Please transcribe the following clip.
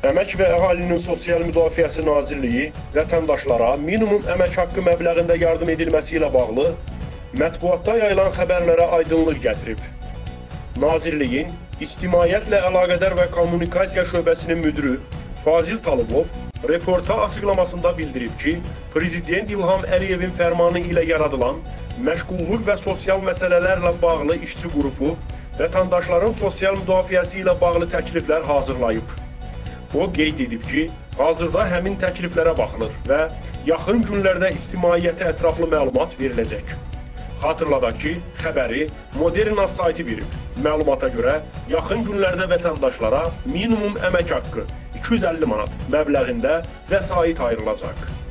Əmək və Əhalinin Sosial Müdafiəsi Nazirliyi vətəndaşlara minimum əmək haqqı məbləğində yardım edilməsi ilə bağlı mətbuatda yayılan xəbərlərə aydınlıq gətirib. Nazirliyin İctimaiyyətlə Əlaqədar və Kommunikasiya şöbəsinin müdiri Fazil Talıbov reporta açıqlamasında bildirib ki, Prezident İlham Əliyevin fərmanı ilə yaradılan məşğulluq və sosial məsələlərlə bağlı işçi qrupu vətəndaşların sosial müdafiəsi ilə bağlı təkliflər hazırlayıb. O qeyd edib ki, hazırda həmin təkliflərə baxılır və yaxın günlərdə ictimaiyyətə ətraflı məlumat veriləcək. Xatırladaq ki, xəbəri Moderna sayti verib. Məlumata görə, yaxın günlərdə vətəndaşlara minimum əmək haqqı 250 manat məbləğində vəsait ayrılacaq.